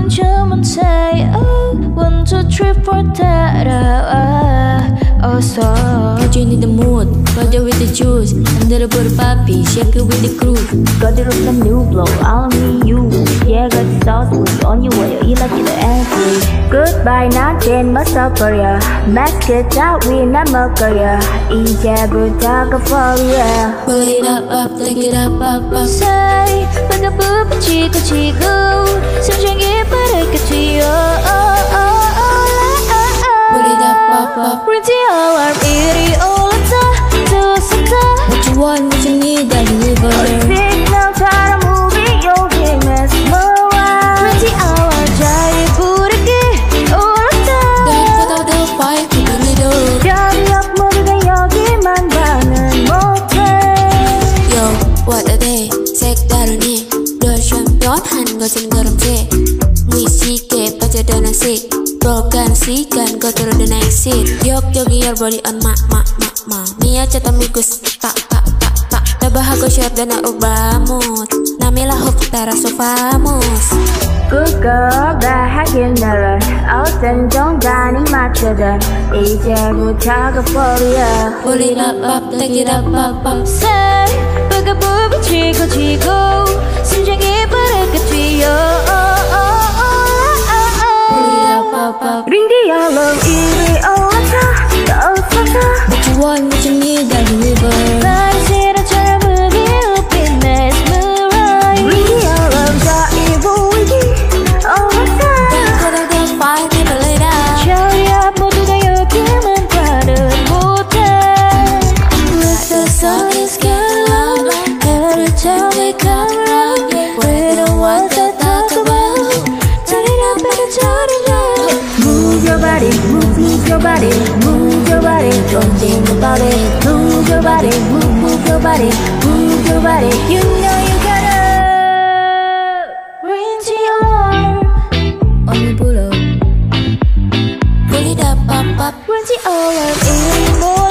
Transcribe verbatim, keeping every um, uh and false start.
cuman say oh one two three four that uh, oh so Got you in the mood, got you with the juice. Under the butter puppy, shake it with the crew. Got the roof and new blow, I'll meet you. Yeah, got sauce with on your way, you like it angry. Goodbye, nothing must suffer ya. Mask it out, we never go ya. Ija good talk for ya. Pull it up, up, take it up, up, up. Say, bagabu chico chico. 심장이 빠르겠지요. Oh, oh, oh, oh, oh. Pull it up, up, up. 왠지 our 이리 올랐다, 두었다. What you want, what you need, I deliver. 시그널처럼 우리 여기 mesmerize. 왠지 our 자리 부르기 올랐다. Don't put out the fire, keep it little. 별력 모두가 여기만 가는 못해. Yo, what a day, 색다르니. 널 샴푸한 것은 그런지. 무의식에 빠져드는 식. broken 시간 거들어 the next seat. 여기 your body on my, my, my, my. Mia chat amigos, pa, pa, pa, pa. Trabajo short dan naubamos. Namilah hook tara so famous. Good girl 다 하긴 나라 어떤 정단이 맞춰져 이제 곧 작업버려 Pull it up, up, take it up, up, up. Say bagabu 치고 치고 심장이 빠르게 뛰어 Pull it up, up, up. Ring the alarm 이리 올라타 더 올라타 What you want, what you need, I deliver. 나의 시련처럼 우리 웃긴 mesmerize Ring the alarm 다 이보이기 올라타 Don't put out the fire, keep it lit up. 저야 모두가 여기만 가는 못해 Let the sun is getting loud. Better tell me come around. We're the ones that talk about. Turn it up, better turn it up. Move your body, move your body, move your body, don't think about it. Move your body, move, move your body, move your body. You know you gotta ring the alarm. Only pull up. Pull it up, up, up. Ring the alarm, 이리 모아.